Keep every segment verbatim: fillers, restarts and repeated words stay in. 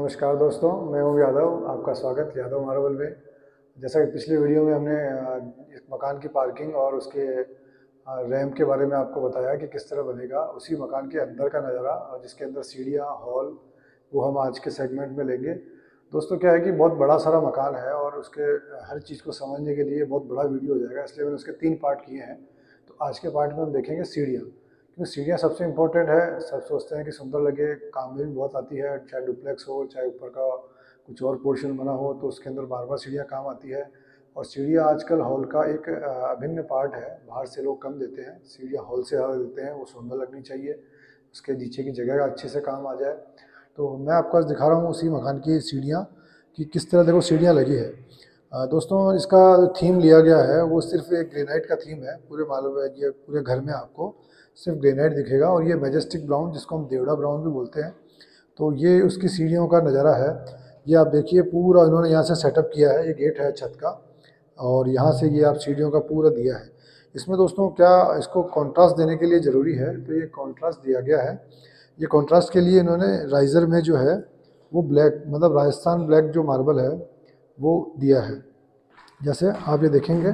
नमस्कार दोस्तों, मैं हूं यादव। आपका स्वागत यादव मार्बल में। जैसा कि पिछले वीडियो में हमने अ, इस मकान की पार्किंग और उसके रैंप के बारे में आपको बताया कि किस तरह बनेगा, उसी मकान के अंदर का नज़ारा और जिसके अंदर सीढ़ियाँ, हॉल, वो हम आज के सेगमेंट में लेंगे। दोस्तों क्या है कि बहुत बड़ा सारा मकान है और उसके हर चीज़ को समझने के लिए बहुत बड़ा वीडियो हो जाएगा, इसलिए मैंने उसके तीन पार्ट किए हैं। तो आज के पार्ट में हम देखेंगे सीढ़ियाँ, क्योंकि सीढ़ियाँ सबसे इम्पोर्टेंट है। सब सोचते हैं कि सुंदर लगे, काम में भी बहुत आती है, चाहे डुप्लेक्स हो, चाहे ऊपर का कुछ और पोर्शन बना हो तो उसके अंदर बार बार सीढ़ियाँ काम आती है। और सीढ़ियाँ आजकल हॉल का एक अभिन्न पार्ट है। बाहर से लोग कम देते हैं, सीढ़ियाँ हॉल से ज़्यादा देते हैं। वो सुंदर लगनी चाहिए, उसके नीचे की जगह का अच्छे से काम आ जाए। तो मैं आपको आज दिखा रहा हूँ उसी मकान की सीढ़ियाँ कि किस तरह देखो सीढ़ियाँ लगी है। आ, दोस्तों इसका थीम लिया गया है वो सिर्फ एक ग्रेनाइट का थीम है। पूरे मालूम है ये पूरे घर में आपको सिर्फ ग्रेनाइट दिखेगा और ये मैजेस्टिक ब्राउन, जिसको हम देवड़ा ब्राउन भी बोलते हैं। तो ये उसकी सीढ़ियों का नज़ारा है। ये आप देखिए पूरा इन्होंने यहाँ से सेटअप किया है। ये गेट है छत का और यहाँ से ये आप सीढ़ियों का पूरा दिया है। इसमें दोस्तों क्या इसको कॉन्ट्रास्ट देने के लिए ज़रूरी है, तो ये कॉन्ट्रास्ट दिया गया है। ये कॉन्ट्रास्ट के लिए इन्होंने राइज़र में जो है वो ब्लैक, मतलब राजस्थान ब्लैक जो मार्बल है वो दिया है। जैसे आप ये देखेंगे,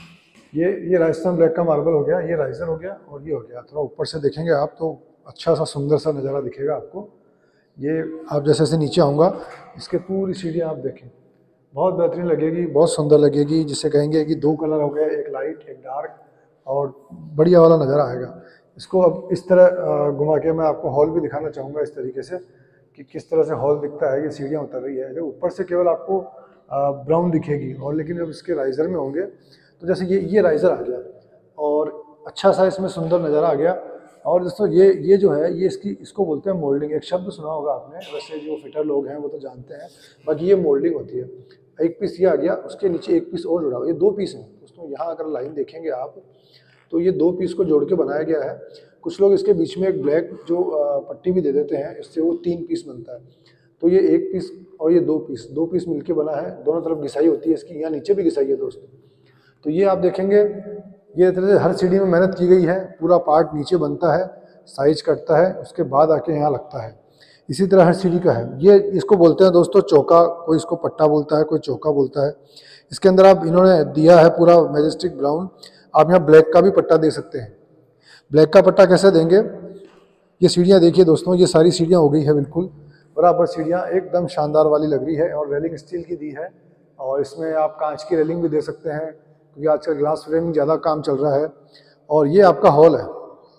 ये ये राजस्थान ब्लैक का मार्बल हो गया, ये राइज़र हो गया और ये हो गया। थोड़ा ऊपर से देखेंगे आप तो अच्छा सा सुंदर सा नज़ारा दिखेगा आपको। ये आप जैसे जैसे नीचे आऊँगा, इसके पूरी सीढ़ियाँ आप देखें, बहुत बेहतरीन लगेगी, बहुत सुंदर लगेगी। जिससे कहेंगे कि दो कलर हो गए, एक लाइट एक डार्क, और बढ़िया वाला नज़ारा आएगा। इसको अब इस तरह घुमा के मैं आपको हॉल भी दिखाना चाहूँगा इस तरीके से कि किस तरह से हॉल दिखता है। ये सीढ़ियाँ उतर रही है, जो ऊपर से केवल आपको ब्राउन दिखेगी, और लेकिन जब इसके राइज़र में होंगे तो जैसे ये ये राइज़र आ गया और अच्छा सा इसमें सुंदर नज़ारा आ गया। और दोस्तों ये ये जो है ये इसकी इसको बोलते हैं मोल्डिंग। एक शब्द सुना होगा आपने, वैसे जो फिटर लोग हैं वो तो जानते हैं, बाकी ये मोल्डिंग होती है। एक पीस ये आ गया, उसके नीचे एक पीस और जुड़ा हुआ, ये दो पीस हैं दोस्तों। यहाँ अगर लाइन देखेंगे आप तो ये दो पीस को जोड़ के बनाया गया है। कुछ लोग इसके बीच में एक ब्लैक जो पट्टी भी दे देते हैं, इससे वो तीन पीस बनता है। तो ये एक पीस और ये दो पीस दो पीस मिलके बना है। दोनों तरफ घिसाई होती है इसकी, यहाँ नीचे भी घिसाई है दोस्तों। तो ये आप देखेंगे, ये तरह से हर सीढ़ी में मेहनत की गई है। पूरा पार्ट नीचे बनता है, साइज कटता है, उसके बाद आके यहाँ लगता है। इसी तरह हर सीढ़ी का है। ये इसको बोलते हैं दोस्तों चौका, कोई इसको पट्टा बोलता है, कोई चौका बोलता है। इसके अंदर आप इन्होंने दिया है पूरा मैजेस्टिक ब्राउन। आप यहाँ ब्लैक का भी पट्टा दे सकते हैं। ब्लैक का पट्टा कैसे देंगे? ये सीढ़ियाँ देखिए दोस्तों, ये सारी सीढ़ियाँ हो गई है बिल्कुल बराबर। सीढ़ियाँ एकदम शानदार वाली लग रही है और रेलिंग स्टील की दी है। और इसमें आप कांच की रेलिंग भी दे सकते हैं, क्योंकि आजकल ग्लास फ्रेमिंग ज़्यादा काम चल रहा है। और ये आपका हॉल है।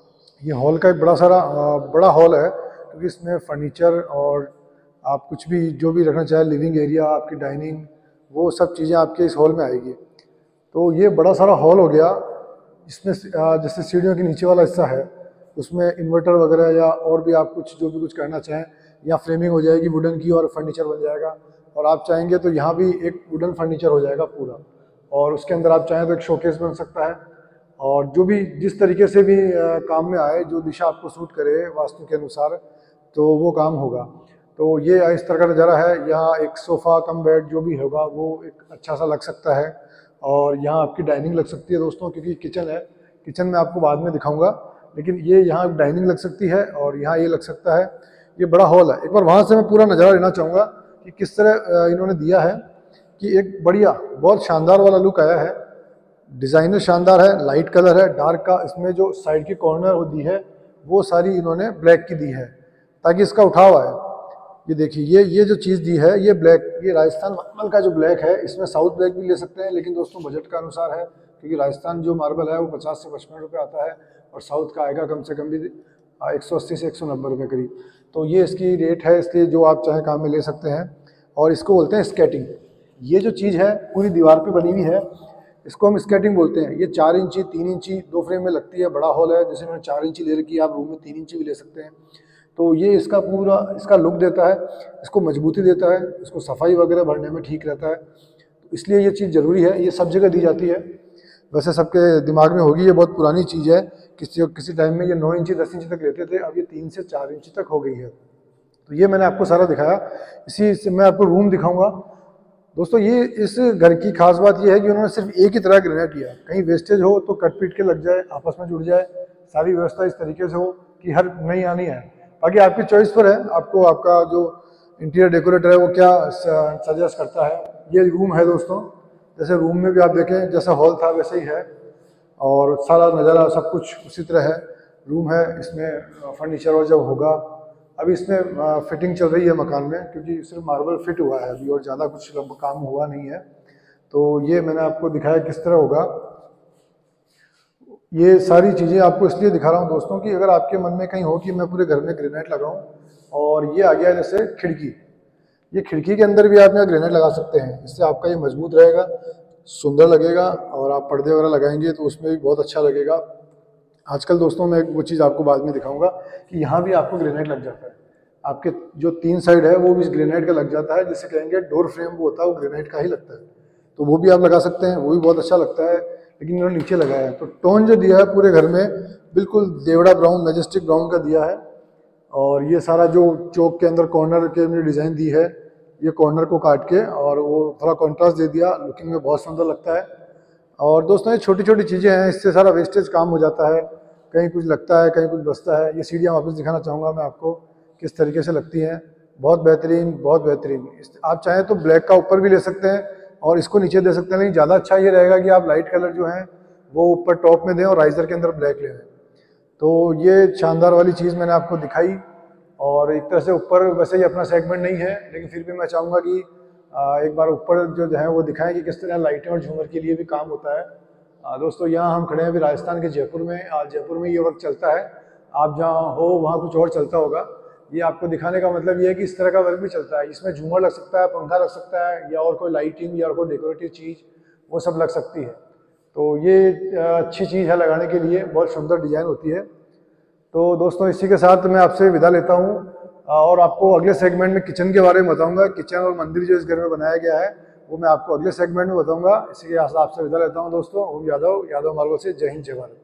ये हॉल का एक बड़ा सारा बड़ा हॉल है, क्योंकि इसमें फर्नीचर और आप कुछ भी जो भी रखना चाहे, लिविंग एरिया, आपकी डाइनिंग, वो सब चीज़ें आपके इस हॉल में आएगी। तो ये बड़ा सारा हॉल हो गया। इसमें जैसे सीढ़ियों के नीचे वाला हिस्सा है उसमें इन्वर्टर वगैरह या और भी आप कुछ जो भी कुछ करना चाहें, या फ्रेमिंग हो जाएगी वुडन की और फर्नीचर बन जाएगा। और आप चाहेंगे तो यहाँ भी एक वुडन फर्नीचर हो जाएगा पूरा, और उसके अंदर आप चाहें तो एक शोकेस बन सकता है। और जो भी जिस तरीके से भी काम में आए, जो दिशा आपको सूट करे वास्तु के अनुसार, तो वो काम होगा। तो ये इस तरह का नज़ारा है। यहाँ एक सोफ़ा कम बेड जो भी होगा वो एक अच्छा सा लग सकता है। और यहाँ आपकी डाइनिंग लग सकती है दोस्तों, क्योंकि किचन है। किचन में आपको बाद में दिखाऊंगा, लेकिन ये यहाँ डाइनिंग लग सकती है और यहाँ ये लग सकता है। ये बड़ा हॉल है। एक बार वहाँ से मैं पूरा नज़ारा लेना चाहूँगा कि किस तरह इन्होंने दिया है, कि एक बढ़िया बहुत शानदार वाला लुक आया है। डिज़ाइनर शानदार है, लाइट कलर है, डार्क का। इसमें जो साइड की कॉर्नर वो दी है वो सारी इन्होंने ब्लैक की दी है, ताकि इसका उठाव आए। ये देखिए, ये ये जो चीज़ दी है ये ब्लैक, ये राजस्थान मार्बल का जो ब्लैक है, इसमें साउथ ब्लैक भी ले सकते हैं, लेकिन दोस्तों बजट का अनुसार है, क्योंकि राजस्थान जो मार्बल है वो पचास से पचपन रुपये आता है और साउथ का आएगा कम से कम भी एक सौ अस्सी से एक सौ नब्बे रुपये करीब। तो ये इसकी रेट है, इसलिए जो आप चाहे काम में ले सकते हैं। और इसको बोलते हैं स्केटिंग। ये जो चीज़ है पूरी दीवार पे बनी हुई है, इसको हम स्केटिंग बोलते हैं। ये चार इंची तीन इंची दो फ्रेम में लगती है। बड़ा हॉल है, जैसे मैंने चार इंची ले रखी है, आप रूम में तीन इंची भी ले सकते हैं। तो ये इसका पूरा इसका लुक देता है, इसको मजबूती देता है, इसको सफाई वगैरह भरने में ठीक रहता है। तो इसलिए ये चीज़ ज़रूरी है। ये सब जगह दी जाती है, वैसे सबके दिमाग में होगी। ये बहुत पुरानी चीज़ है। किसी किसी टाइम में ये नौ इंची दस इंची तक लेते थे, अब ये तीन से चार इंची तक हो गई है। तो ये मैंने आपको सारा दिखाया। इसी से मैं आपको रूम दिखाऊंगा दोस्तों। ये इस घर की खास बात ये है कि उन्होंने सिर्फ एक ही तरह ग्रेनाइट किया। कहीं वेस्टेज हो तो कट पीट के लग जाए, आपस में जुड़ जाए, सारी व्यवस्था इस तरीके से हो कि हर नहीं आनी है। बाकी आपकी चॉइस पर है, आपको आपका जो इंटीरियर डेकोरेटर है वो क्या सजेस्ट करता है। ये रूम है दोस्तों, जैसे रूम में भी आप देखें जैसा हॉल था वैसे ही है और सारा नज़ारा सब कुछ उसी तरह है। रूम है, इसमें फर्नीचर और जब होगा, अभी इसमें फिटिंग चल रही है मकान में क्योंकि सिर्फ मार्बल फिट हुआ है अभी और ज़्यादा कुछ काम हुआ नहीं है। तो ये मैंने आपको दिखाया किस तरह होगा। ये सारी चीज़ें आपको इसलिए दिखा रहा हूँ दोस्तों कि अगर आपके मन में कहीं हो कि मैं पूरे घर में ग्रेनाइट लगाऊं, और ये आ गया जैसे खिड़की, ये खिड़की के अंदर भी आप यहाँ ग्रेनाइट लगा सकते हैं। इससे आपका ये मजबूत रहेगा, सुंदर लगेगा और आप पर्दे वगैरह लगाएंगे तो उसमें भी बहुत अच्छा लगेगा। आजकल दोस्तों मैं वो चीज़ आपको बाद में दिखाऊंगा कि यहाँ भी आपको ग्रेनाइट लग जाता है। आपके जो तीन साइड है वो भी ग्रेनाइट का लग जाता है, जिसे कहेंगे डोर फ्रेम वो होता है वो ग्रेनाइट का ही लगता है, तो वो भी आप लगा सकते हैं, वो भी बहुत अच्छा लगता है। लेकिन इन्होंने नीचे लगाया है तो टोन जो दिया है पूरे घर में बिल्कुल देवड़ा ब्राउन, मैजेस्टिक ब्राउन का दिया है। और ये सारा जो चौक के अंदर कॉर्नर के में डिज़ाइन दी है, ये कॉर्नर को काट के और वो थोड़ा कॉन्ट्रास्ट दे दिया, लुकिंग में बहुत सुंदर लगता है। और दोस्तों ये छोटी छोटी चीज़ें हैं, इससे सारा वेस्टेज काम हो जाता है, कहीं कुछ लगता है कहीं कुछ बचता है। ये सीढ़ियाँ वापस दिखाना चाहूँगा मैं आपको किस तरीके से लगती हैं, बहुत बेहतरीन बहुत बेहतरीन। आप चाहें तो ब्लैक का ऊपर भी ले सकते हैं और इसको नीचे दे सकते हैं, लेकिन ज़्यादा अच्छा ये रहेगा कि आप लाइट कलर जो हैं वो ऊपर टॉप में दें और राइजर के अंदर ब्लैक ले लें। तो ये शानदार वाली चीज़ मैंने आपको दिखाई। और एक तरह से ऊपर वैसे ही अपना सेगमेंट नहीं है, लेकिन फिर भी मैं चाहूँगा कि एक बार ऊपर जो है वो दिखाएं कि किस तरह लाइटें और झूमर के लिए भी काम होता है। आ, दोस्तों यहाँ हम खड़े हैं अभी राजस्थान के जयपुर में। आज जयपुर में ये वर्क चलता है, आप जहाँ हो वहाँ कुछ और चलता होगा। ये आपको दिखाने का मतलब ये है कि इस तरह का वर्क भी चलता है, इसमें झूमर लग सकता है, पंखा लग सकता है, या और कोई लाइटिंग या और कोई डेकोरेटिव चीज़ वो सब लग सकती है। तो ये अच्छी चीज़ है लगाने के लिए, बहुत सुंदर डिज़ाइन होती है। तो दोस्तों इसी के साथ मैं आपसे विदा लेता हूँ और आपको अगले सेगमेंट में किचन के बारे में बताऊँगा। किचन और मंदिर जो इस घर में बनाया गया है वो मैं आपको अगले सेगमेंट में बताऊँगा। इसी के साथ आपसे विदा लेता हूँ दोस्तों। ओम यादव, यादव मार्गो से। जय हिंद जय भारत।